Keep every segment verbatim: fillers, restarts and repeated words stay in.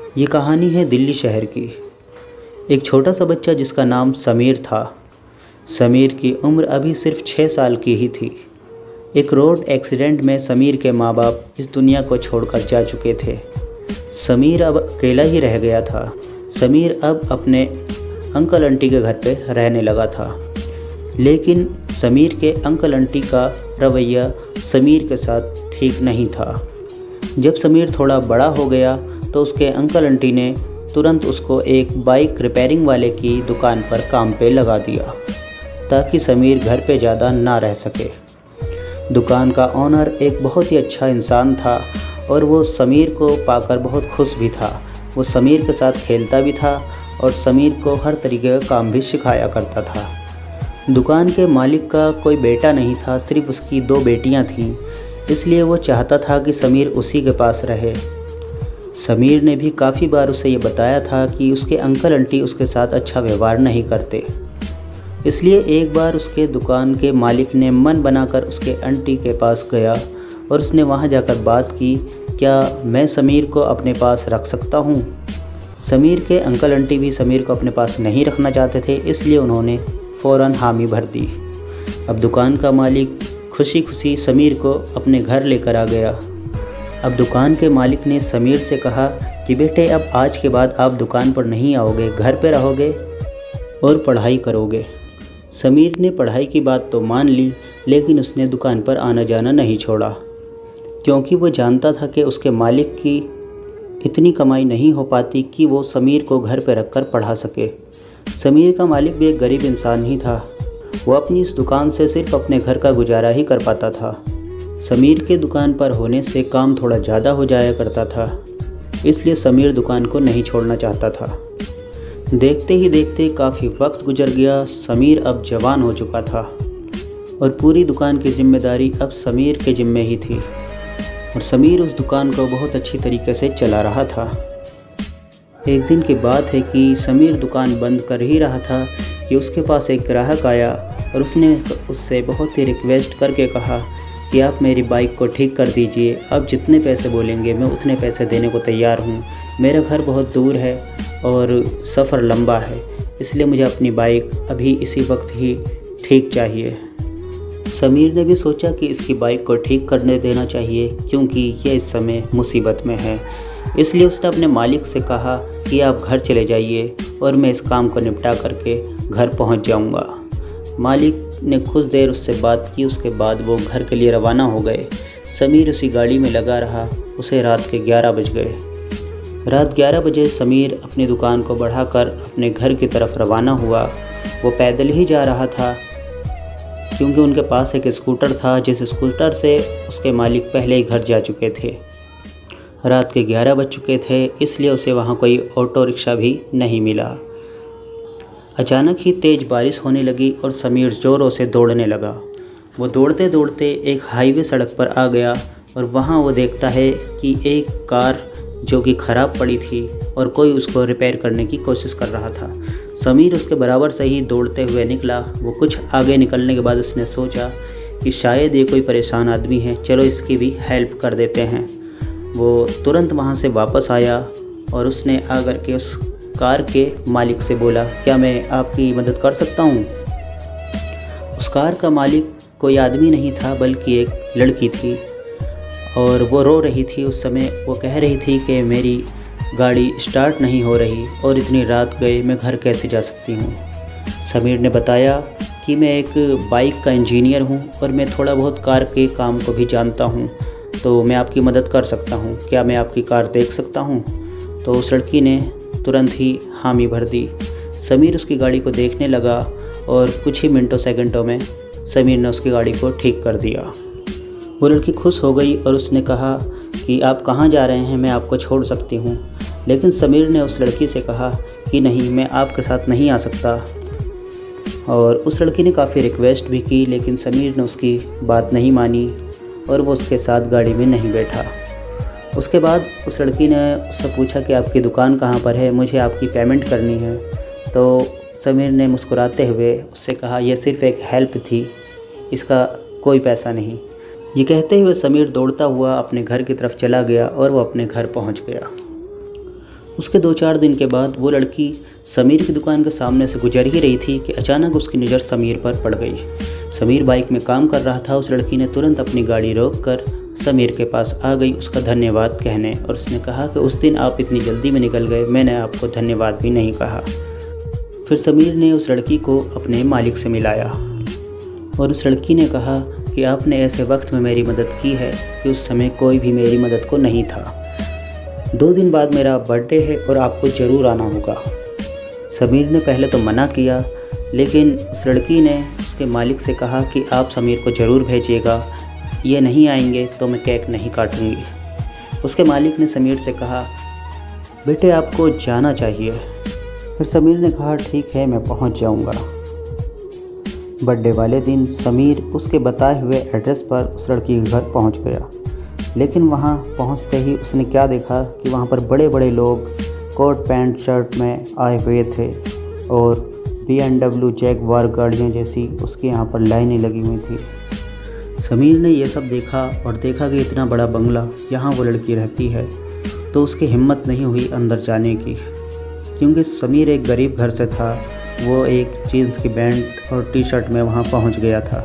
ये कहानी है दिल्ली शहर की। एक छोटा सा बच्चा जिसका नाम समीर था। समीर की उम्र अभी सिर्फ छः साल की ही थी। एक रोड एक्सीडेंट में समीर के माँ बाप इस दुनिया को छोड़कर जा चुके थे। समीर अब अकेला ही रह गया था। समीर अब अपने अंकल आंटी के घर पे रहने लगा था, लेकिन समीर के अंकल आंटी का रवैया समीर के साथ ठीक नहीं था। जब समीर थोड़ा बड़ा हो गया तो उसके अंकल आंटी ने तुरंत उसको एक बाइक रिपेयरिंग वाले की दुकान पर काम पे लगा दिया, ताकि समीर घर पे ज़्यादा ना रह सके। दुकान का ओनर एक बहुत ही अच्छा इंसान था और वो समीर को पाकर बहुत खुश भी था। वो समीर के साथ खेलता भी था और समीर को हर तरीके का काम भी सिखाया करता था। दुकान के मालिक का कोई बेटा नहीं था, सिर्फ उसकी दो बेटियां थीं, इसलिए वो चाहता था कि समीर उसी के पास रहे। समीर ने भी काफ़ी बार उसे ये बताया था कि उसके अंकल आंटी उसके साथ अच्छा व्यवहार नहीं करते, इसलिए एक बार उसके दुकान के मालिक ने मन बनाकर उसके आंटी के पास गया और उसने वहाँ जाकर बात की, क्या मैं समीर को अपने पास रख सकता हूँ। समीर के अंकल आंटी भी समीर को अपने पास नहीं रखना चाहते थे, इसलिए उन्होंने फ़ौरन हामी भर दी। अब दुकान का मालिक खुशी खुशी समीर को अपने घर लेकर आ गया। अब दुकान के मालिक ने समीर से कहा कि बेटे, अब आज के बाद आप दुकान पर नहीं आओगे, घर पे रहोगे और पढ़ाई करोगे। समीर ने पढ़ाई की बात तो मान ली, लेकिन उसने दुकान पर आना जाना नहीं छोड़ा, क्योंकि वो जानता था कि उसके मालिक की इतनी कमाई नहीं हो पाती कि वो समीर को घर पर रख कर पढ़ा सके। समीर का मालिक भी एक गरीब इंसान ही था। वो अपनी इस दुकान से सिर्फ अपने घर का गुजारा ही कर पाता था। समीर के दुकान पर होने से काम थोड़ा ज़्यादा हो जाया करता था, इसलिए समीर दुकान को नहीं छोड़ना चाहता था। देखते ही देखते काफ़ी वक्त गुजर गया। समीर अब जवान हो चुका था और पूरी दुकान की जिम्मेदारी अब समीर के जिम्मे ही थी, और समीर उस दुकान को बहुत अच्छी तरीके से चला रहा था। एक दिन की बात है कि समीर दुकान बंद कर ही रहा था कि उसके पास एक ग्राहक आया और उसने उससे बहुत ही रिक्वेस्ट करके कहा कि आप मेरी बाइक को ठीक कर दीजिए, आप जितने पैसे बोलेंगे मैं उतने पैसे देने को तैयार हूँ। मेरा घर बहुत दूर है और सफ़र लंबा है, इसलिए मुझे अपनी बाइक अभी इसी वक्त ही ठीक चाहिए। समीर ने भी सोचा कि इसकी बाइक को ठीक करने देना चाहिए, क्योंकि यह इस समय मुसीबत में है। इसलिए उसने अपने मालिक से कहा कि आप घर चले जाइए और मैं इस काम को निपटा करके घर पहुंच जाऊंगा। मालिक ने कुछ देर उससे बात की, उसके बाद वो घर के लिए रवाना हो गए। समीर उसी गाड़ी में लगा रहा। उसे रात के ग्यारह बज गए। रात ग्यारह बजे समीर अपनी दुकान को बढ़ाकर अपने घर की तरफ रवाना हुआ। वो पैदल ही जा रहा था, क्योंकि उनके पास एक स्कूटर था, जिस स्कूटर से उसके मालिक पहले ही घर जा चुके थे। रात के ग्यारह बज चुके थे, इसलिए उसे वहाँ कोई ऑटो रिक्शा भी नहीं मिला। अचानक ही तेज़ बारिश होने लगी और समीर ज़ोरों से दौड़ने लगा। वो दौड़ते दौड़ते एक हाईवे सड़क पर आ गया और वहाँ वो देखता है कि एक कार जो कि ख़राब पड़ी थी और कोई उसको रिपेयर करने की कोशिश कर रहा था। समीर उसके बराबर से ही दौड़ते हुए निकला। वो कुछ आगे निकलने के बाद उसने सोचा कि शायद ये कोई परेशान आदमी है, चलो इसकी भी हेल्प कर देते हैं। वो तुरंत वहाँ से वापस आया और उसने आकर के उस कार के मालिक से बोला, क्या मैं आपकी मदद कर सकता हूँ। उस कार का मालिक कोई आदमी नहीं था, बल्कि एक लड़की थी, और वो रो रही थी। उस समय वो कह रही थी कि मेरी गाड़ी स्टार्ट नहीं हो रही और इतनी रात गए मैं घर कैसे जा सकती हूँ। समीर ने बताया कि मैं एक बाइक का इंजीनियर हूँ और मैं थोड़ा बहुत कार के काम को भी जानता हूँ, तो मैं आपकी मदद कर सकता हूँ, क्या मैं आपकी कार देख सकता हूँ। तो उस लड़की ने तुरंत ही हामी भर दी। समीर उसकी गाड़ी को देखने लगा और कुछ ही मिनटों सेकंडों में समीर ने उसकी गाड़ी को ठीक कर दिया। वो लड़की खुश हो गई और उसने कहा कि आप कहाँ जा रहे हैं, मैं आपको छोड़ सकती हूँ। लेकिन समीर ने उस लड़की से कहा कि नहीं, मैं आपके साथ नहीं आ सकता। और उस लड़की ने काफ़ी रिक्वेस्ट भी की, लेकिन समीर ने उसकी बात नहीं मानी और वो उसके साथ गाड़ी में नहीं बैठा। उसके बाद उस लड़की ने उससे पूछा कि आपकी दुकान कहाँ पर है, मुझे आपकी पेमेंट करनी है। तो समीर ने मुस्कुराते हुए उससे कहा, यह सिर्फ़ एक हेल्प थी, इसका कोई पैसा नहीं। ये कहते हुए समीर दौड़ता हुआ अपने घर की तरफ चला गया और वो अपने घर पहुंच गया। उसके दो चार दिन के बाद वो लड़की समीर की दुकान के सामने से गुजर ही रही थी कि अचानक उसकी नज़र समीर पर पड़ गई। समीर बाइक में काम कर रहा था। उस लड़की ने तुरंत अपनी गाड़ी रोककर समीर के पास आ गई उसका धन्यवाद कहने, और उसने कहा कि उस दिन आप इतनी जल्दी में निकल गए, मैंने आपको धन्यवाद भी नहीं कहा। फिर समीर ने उस लड़की को अपने मालिक से मिलाया और उस लड़की ने कहा कि आपने ऐसे वक्त में मेरी मदद की है कि उस समय कोई भी मेरी मदद को नहीं था। दो दिन बाद मेरा बर्थडे है और आपको ज़रूर आना होगा। समीर ने पहले तो मना किया, लेकिन उस लड़की ने उसके मालिक से कहा कि आप समीर को ज़रूर भेजिएगा, ये नहीं आएंगे तो मैं केक नहीं काटूंगी। उसके मालिक ने समीर से कहा, बेटे आपको जाना चाहिए। फिर समीर ने कहा, ठीक है मैं पहुंच जाऊंगा। बर्थडे वाले दिन समीर उसके बताए हुए एड्रेस पर उस लड़की के घर पहुंच गया, लेकिन वहां पहुंचते ही उसने क्या देखा कि वहां पर बड़े बड़े लोग कोट पैंट शर्ट में आए हुए थे और बी एम डब्ल्यू जैगवार गाड़ियाँ जैसी उसके यहाँ पर लाइनें लगी हुई थी। समीर ने ये सब देखा और देखा कि इतना बड़ा बंगला यहाँ वो लड़की रहती है, तो उसकी हिम्मत नहीं हुई अंदर जाने की, क्योंकि समीर एक गरीब घर से था। वो एक जीन्स की पैंट और टी शर्ट में वहाँ पहुँच गया था।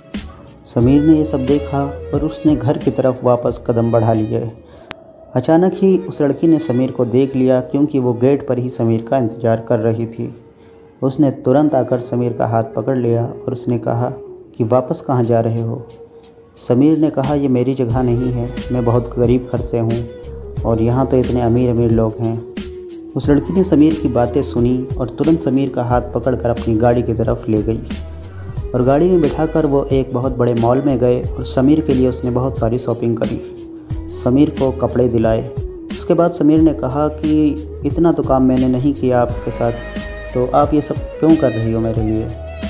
समीर ने ये सब देखा और उसने घर की तरफ वापस कदम बढ़ा लिए। अचानक ही उस लड़की ने समीर को देख लिया, क्योंकि वो गेट पर ही समीर का इंतज़ार कर रही थी। उसने तुरंत आकर समीर का हाथ पकड़ लिया और उसने कहा कि वापस कहाँ जा रहे हो। समीर ने कहा, ये मेरी जगह नहीं है, मैं बहुत गरीब घर से हूँ और यहाँ तो इतने अमीर अमीर लोग हैं। उस लड़की ने समीर की बातें सुनी और तुरंत समीर का हाथ पकड़कर अपनी गाड़ी की तरफ ले गई और गाड़ी में बिठाकर वो एक बहुत बड़े मॉल में गए और समीर के लिए उसने बहुत सारी शॉपिंग करी, समीर को कपड़े दिलाए। उसके बाद समीर ने कहा कि इतना तो काम मैंने नहीं किया आपके साथ, तो आप ये सब क्यों कर रही हो मेरे लिए।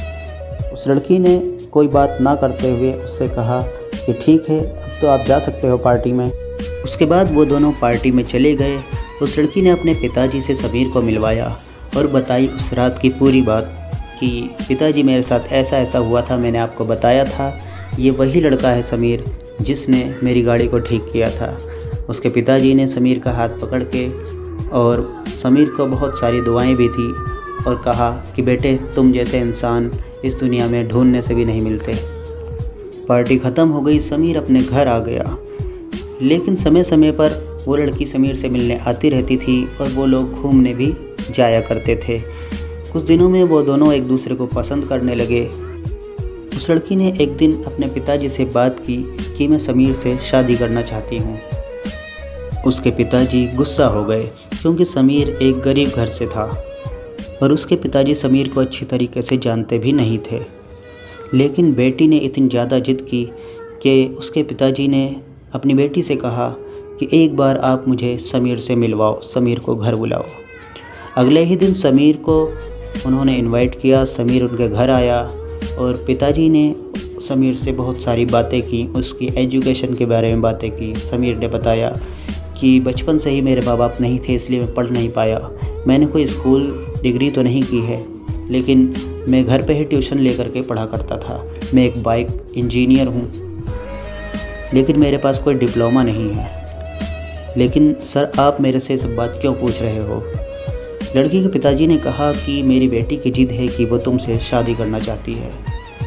उस लड़की ने कोई बात ना करते हुए उससे कहा कि ठीक है, अब तो आप जा सकते हो पार्टी में। उसके बाद वो दोनों पार्टी में चले गए। उस लड़की ने अपने पिताजी से समीर को मिलवाया और बताई उस रात की पूरी बात कि पिताजी मेरे साथ ऐसा ऐसा हुआ था, मैंने आपको बताया था, ये वही लड़का है समीर जिसने मेरी गाड़ी को ठीक किया था। उसके पिताजी ने समीर का हाथ पकड़ के और समीर को बहुत सारी दुआएं भी दी और कहा कि बेटे तुम जैसे इंसान इस दुनिया में ढूंढने से भी नहीं मिलते। पार्टी ख़त्म हो गई, समीर अपने घर आ गया, लेकिन समय समय पर वो लड़की समीर से मिलने आती रहती थी और वो लोग घूमने भी जाया करते थे। कुछ दिनों में वो दोनों एक दूसरे को पसंद करने लगे। उस लड़की ने एक दिन अपने पिताजी से बात की कि मैं समीर से शादी करना चाहती हूँ। उसके पिताजी गुस्सा हो गए, क्योंकि समीर एक गरीब घर से था और उसके पिताजी समीर को अच्छी तरीके से जानते भी नहीं थे। लेकिन बेटी ने इतनी ज़्यादा जिद की कि उसके पिताजी ने अपनी बेटी से कहा कि एक बार आप मुझे समीर से मिलवाओ, समीर को घर बुलाओ। अगले ही दिन समीर को उन्होंने इनवाइट किया। समीर उनके घर आया और पिताजी ने समीर से बहुत सारी बातें की, उसकी एजुकेशन के बारे में बातें की। समीर ने बताया कि बचपन से ही मेरे माँ बाप नहीं थे, इसलिए मैं पढ़ नहीं पाया। मैंने कोई स्कूल डिग्री तो नहीं की है, लेकिन मैं घर पे ही ट्यूशन लेकर के पढ़ा करता था। मैं एक बाइक इंजीनियर हूँ, लेकिन मेरे पास कोई डिप्लोमा नहीं है। लेकिन सर आप मेरे से सब बात क्यों पूछ रहे हो। लड़की के पिताजी ने कहा कि मेरी बेटी की जिद है कि वो तुमसे शादी करना चाहती है।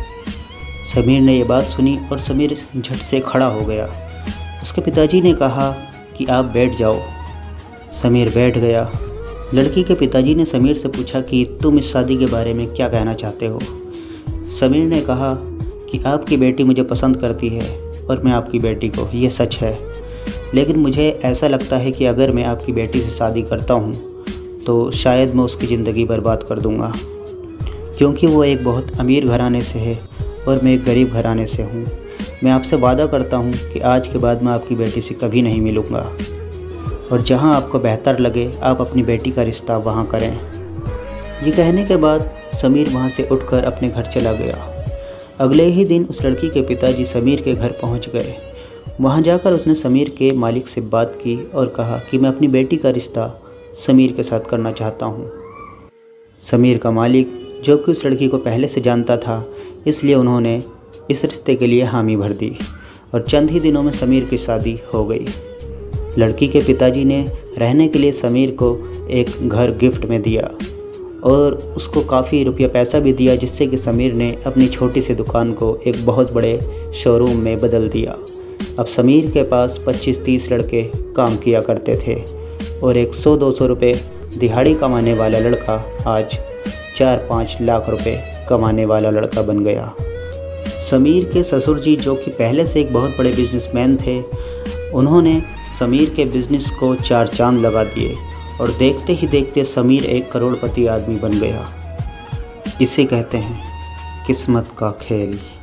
समीर ने ये बात सुनी और समीर झट से खड़ा हो गया। उसके पिताजी ने कहा कि आप बैठ जाओ। समीर बैठ गया। लड़की के पिताजी ने समीर से पूछा कि तुम इस शादी के बारे में क्या कहना चाहते हो। समीर ने कहा कि आपकी बेटी मुझे पसंद करती है और मैं आपकी बेटी को, ये सच है, लेकिन मुझे ऐसा लगता है कि अगर मैं आपकी बेटी से शादी करता हूँ तो शायद मैं उसकी ज़िंदगी बर्बाद कर दूँगा, क्योंकि वो एक बहुत अमीर घराने से है और मैं एक गरीब घराने से हूँ। मैं आपसे वादा करता हूँ कि आज के बाद मैं आपकी बेटी से कभी नहीं मिलूँगा और जहाँ आपको बेहतर लगे आप अपनी बेटी का रिश्ता वहाँ करें। ये कहने के बाद समीर वहाँ से उठकर अपने घर चला गया। अगले ही दिन उस लड़की के पिताजी समीर के घर पहुँच गए। वहाँ जाकर उसने समीर के मालिक से बात की और कहा कि मैं अपनी बेटी का रिश्ता समीर के साथ करना चाहता हूँ। समीर का मालिक, जो कि उस लड़की को पहले से जानता था, इसलिए उन्होंने इस रिश्ते के लिए हामी भर दी और चंद ही दिनों में समीर की शादी हो गई। लड़की के पिताजी ने रहने के लिए समीर को एक घर गिफ्ट में दिया और उसको काफ़ी रुपया पैसा भी दिया, जिससे कि समीर ने अपनी छोटी सी दुकान को एक बहुत बड़े शोरूम में बदल दिया। अब समीर के पास पच्चीस तीस लड़के काम किया करते थे और एक सौ दो सौ रुपये दिहाड़ी कमाने वाला लड़का आज चार पाँच लाख रुपए कमाने वाला लड़का बन गया। समीर के ससुर जी, जो कि पहले से एक बहुत बड़े बिजनेसमैन थे, उन्होंने समीर के बिज़नेस को चार चांद लगा दिए और देखते ही देखते समीर एक करोड़पति आदमी बन गया। इसे कहते हैं किस्मत का खेल।